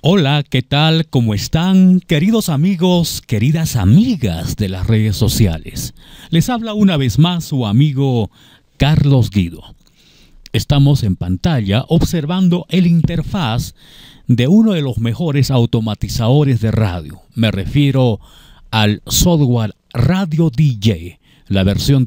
Hola, ¿qué tal? ¿Cómo están, queridos amigos, queridas amigas de las redes sociales? Les habla una vez más su amigo Carlos Guido. Estamos en pantalla observando el interfaz de uno de los mejores automatizadores de radio. Me refiero al software Radio DJ, la versión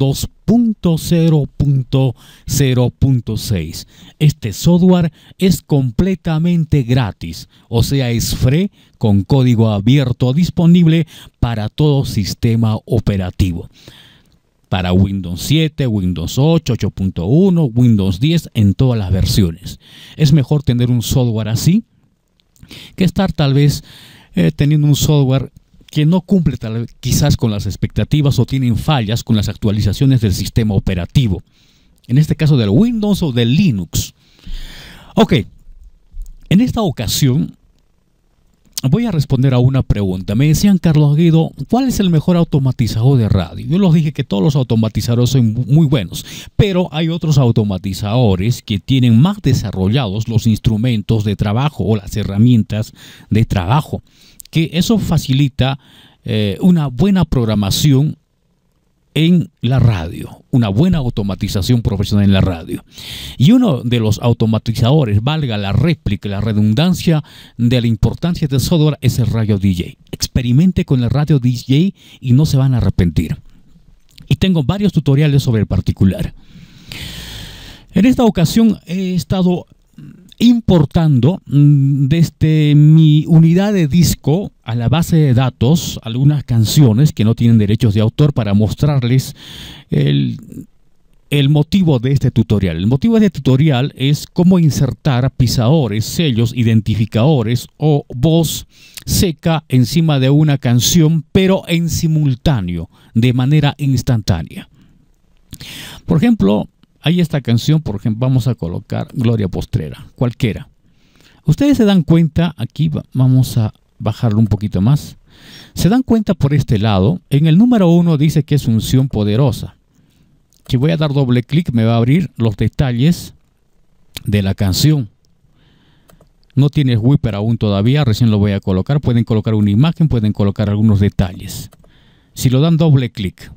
2.0.0.6. Este software es completamente gratis, o sea, es free, con código abierto disponible para todo sistema operativo. Para Windows 7, Windows 8, 8.1, Windows 10, en todas las versiones. Es mejor tener un software así que estar tal vez teniendo un software que no cumple quizás con las expectativas o tienen fallas con las actualizaciones del sistema operativo. En este caso del Windows o del Linux. Ok, en esta ocasión voy a responder a una pregunta. Me decían, Carlos Guido, ¿cuál es el mejor automatizador de radio? Yo les dije que todos los automatizadores son muy buenos, pero hay otros automatizadores que tienen más desarrollados los instrumentos de trabajo o las herramientas de trabajo, que eso facilita una buena programación en la radio, una buena automatización profesional en la radio. Y uno de los automatizadores, valga la réplica, la redundancia de la importancia del software, es el Radio DJ. Experimente con el Radio DJ y no se van a arrepentir. Y tengo varios tutoriales sobre el particular. En esta ocasión he estado importando desde mi unidad de disco a la base de datos algunas canciones que no tienen derechos de autor para mostrarles el motivo de este tutorial. El motivo de este tutorial es cómo insertar pisadores, sellos, identificadores o voz seca encima de una canción, pero en simultáneo, de manera instantánea. Por ejemplo, hay esta canción, por ejemplo, vamos a colocar Gloria Postrera, cualquiera. Ustedes se dan cuenta, aquí vamos a bajarlo un poquito más. Se dan cuenta por este lado, en el número 1 dice que es unción poderosa. Si voy a dar doble clic me va a abrir los detalles de la canción. No tiene Whipper aún todavía, recién lo voy a colocar. Pueden colocar una imagen, pueden colocar algunos detalles. Si lo dan doble clic,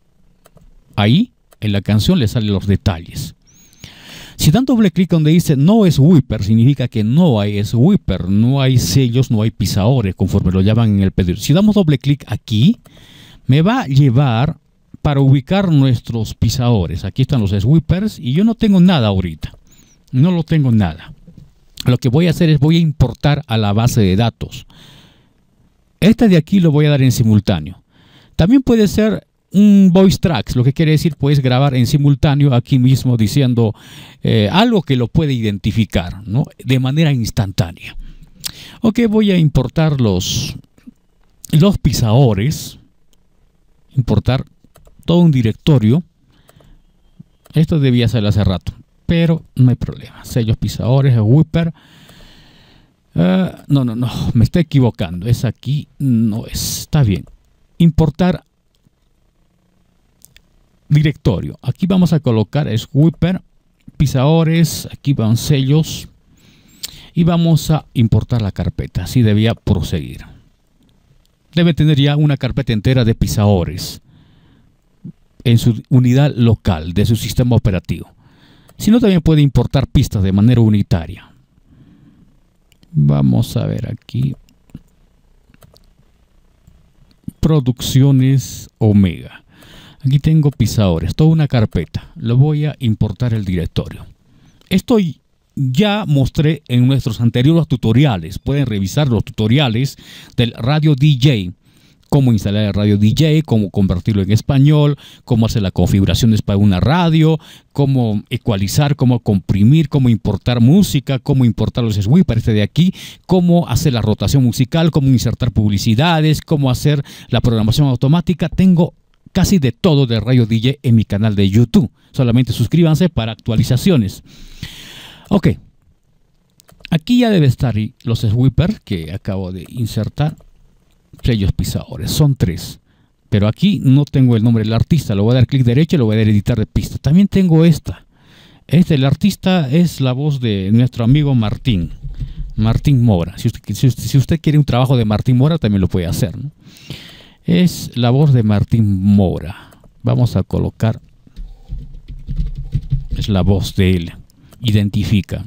ahí en la canción le salen los detalles. Si dan doble clic donde dice no es Whipper, significa que no hay Whipper, no hay sellos, no hay pisadores, conforme lo llaman en el pedido. Si damos doble clic aquí, me va a llevar para ubicar nuestros pisadores. Aquí están los Whippers y yo no tengo nada ahorita. No lo tengo nada. Lo que voy a hacer es voy a importar a la base de datos. Este de aquí lo voy a dar en simultáneo. También puede ser un voice tracks, lo que quiere decir puedes grabar en simultáneo aquí mismo diciendo algo que lo puede identificar, ¿no? De manera instantánea. Ok, voy a importar los pisadores, importar todo un directorio. Esto debía ser hace rato, pero no hay problema. Sellos, pisadores, Whipper. No, me estoy equivocando. Es aquí, no es. Está bien. Importar directorio. Aquí vamos a colocar Whipper, pisadores, aquí van sellos y vamos a importar la carpeta. Así debía proseguir. Debe tener ya una carpeta entera de pisadores en su unidad local de su sistema operativo. Si no, también puede importar pistas de manera unitaria. Vamos a ver aquí. Producciones Omega. Aquí tengo pisadores, toda una carpeta. Lo voy a importar el directorio. Esto ya mostré en nuestros anteriores tutoriales. Pueden revisar los tutoriales del Radio DJ. Cómo instalar el Radio DJ, cómo convertirlo en español, cómo hacer las configuraciones para una radio, cómo ecualizar, cómo comprimir, cómo importar música, cómo importar los Whippers, este de aquí, cómo hacer la rotación musical, cómo insertar publicidades, cómo hacer la programación automática. Tengo casi de todo de Radio DJ en mi canal de YouTube. Solamente suscríbanse para actualizaciones. Ok. Aquí ya debe estar los Whippers que acabo de insertar. Sellos pisadores. Son 3. Pero aquí no tengo el nombre del artista. Lo voy a dar clic derecho y lo voy a dar editar de pista. También tengo esta. El artista es la voz de nuestro amigo Martín. Martín Mora. Si usted quiere un trabajo de Martín Mora, también lo puede hacer, ¿no? Es la voz de Martín Mora. Vamos a colocar, es la voz de él. Identifica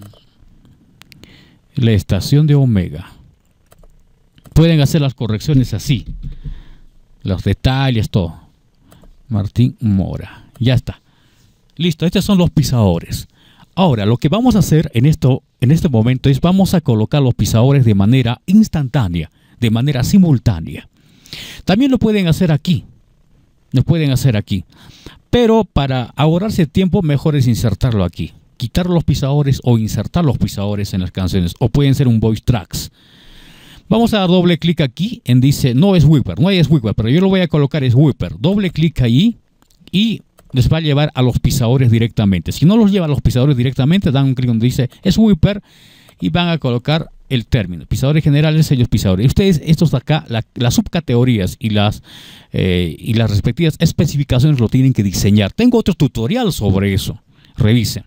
la estación de Omega. Pueden hacer las correcciones así, los detalles, todo. Martín Mora, ya está. Listo, estos son los pisadores. Ahora, lo que vamos a hacer en este momento es vamos a colocar los pisadores de manera instantánea, de manera simultánea. También lo pueden hacer aquí. Lo pueden hacer aquí. Pero para ahorrarse tiempo, mejor es insertarlo aquí. Quitar los pisadores o insertar los pisadores en las canciones. O pueden ser un voice tracks. Vamos a dar doble clic aquí en dice, no es Whipper, no es Whipper, pero yo lo voy a colocar es Whipper. Doble clic ahí y les va a llevar a los pisadores directamente. Si no los lleva a los pisadores directamente, dan un clic donde dice es Whipper y van a colocar el término. Pisadores generales, sellos pisadores. Y ustedes, estos de acá, las subcategorías y las respectivas especificaciones lo tienen que diseñar. Tengo otro tutorial sobre eso. Revisen.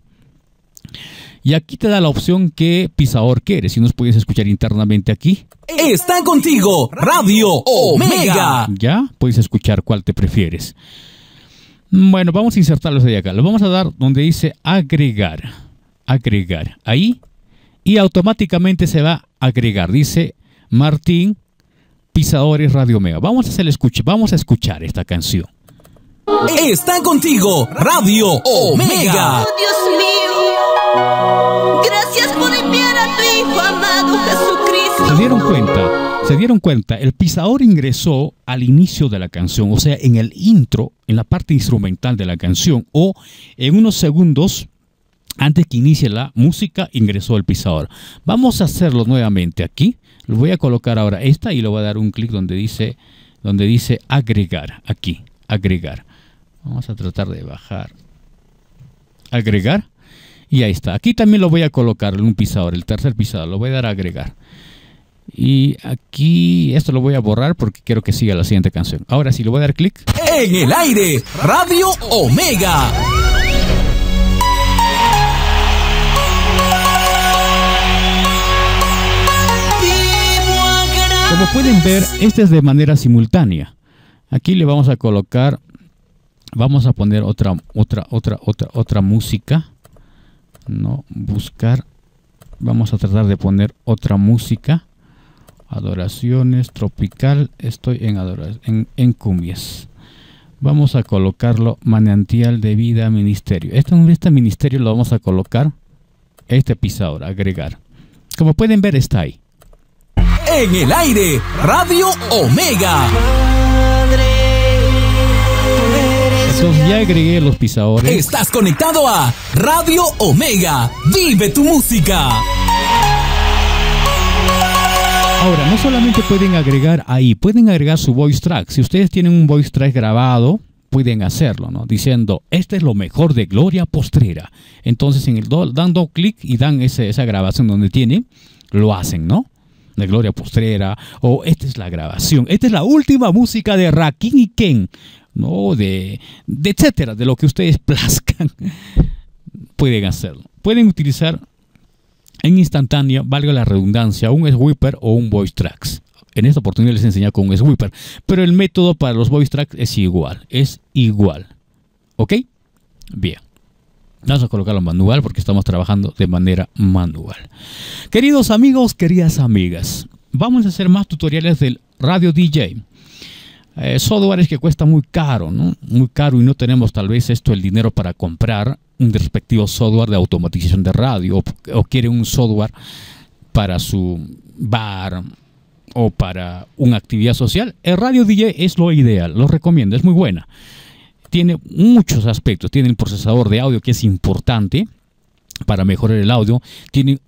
Y aquí te da la opción qué pisador quieres. Si nos puedes escuchar internamente aquí. Está contigo, Radio Omega. Ya, puedes escuchar cuál te prefieres. Bueno, vamos a insertarlos de acá. Lo vamos a dar donde dice agregar. Agregar. Ahí. Y automáticamente se va a agregar. Dice Martín, pisadores Radio Omega. Vamos a hacer el escuche. Vamos a escuchar esta canción. Está contigo, Radio Omega. Oh, Dios mío. Gracias por enviar a tu Hijo amado Jesucristo. ¿Se dieron cuenta? El pisador ingresó al inicio de la canción, o sea, en el intro, en la parte instrumental de la canción, o en unos segundos antes que inicie la música, ingresó el pisador. Vamos a hacerlo nuevamente aquí. Lo voy a colocar ahora esta y le voy a dar un clic donde dice agregar. Aquí, agregar. Vamos a tratar de bajar. Agregar. Y ahí está. Aquí también lo voy a colocar en un pisador, el tercer pisador. Lo voy a dar a agregar. Y aquí esto lo voy a borrar porque quiero que siga la siguiente canción. Ahora sí, le voy a dar clic. En el aire, Radio Omega. Como pueden ver, este es de manera simultánea. Aquí le vamos a colocar, vamos a poner otra música. No, buscar. Vamos a tratar de poner otra música. Adoraciones, tropical. Estoy en adoración, en cumbias. Vamos a colocarlo manantial de vida ministerio. Este ministerio lo vamos a colocar. Este pisador, agregar. Como pueden ver, está ahí. En el aire, Radio Omega. Entonces ya agregué los pisadores. Estás conectado a Radio Omega. Vive tu música. Ahora, no solamente pueden agregar ahí, pueden agregar su voice track. Si ustedes tienen un voice track grabado, pueden hacerlo, ¿no? Diciendo, este es lo mejor de Gloria Postrera. Entonces, dando clic y dan esa grabación donde tienen, lo hacen, ¿no? De Gloria Postrera, o esta es la grabación, esta es la última música de Rakim y Ken, ¿no? De etcétera, de lo que ustedes plazcan. Pueden hacerlo. Pueden utilizar en instantánea, valga la redundancia, un Whipper o un voice tracks. En esta oportunidad les enseñé con un Whipper, pero el método para los voice tracks es igual. ¿Ok? Bien. Vamos a colocarlo manual porque estamos trabajando de manera manual. Queridos amigos, queridas amigas, vamos a hacer más tutoriales del Radio DJ. Software que cuesta muy caro, ¿no? Muy caro, y no tenemos tal vez el dinero para comprar un respectivo software de automatización de radio, o quiere un software para su bar o para una actividad social. El Radio DJ es lo ideal, lo recomiendo, es muy buena. Tiene muchos aspectos. Tiene el procesador de audio, que es importante para mejorar el audio. Tiene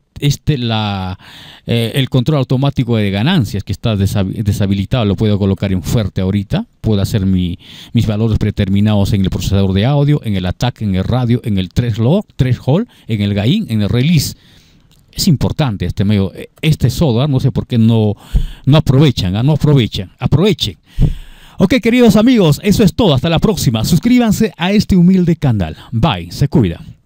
el control automático de ganancias, que está deshabilitado. Lo puedo colocar en fuerte ahorita. Puedo hacer mis valores predeterminados en el procesador de audio, en el attack, en el radio, en el threshold, en el gain, en el release. Es importante este software. No sé por qué no aprovechan. Aprovechen. Ok, queridos amigos, eso es todo. Hasta la próxima. Suscríbanse a este humilde canal. Bye, se cuidan.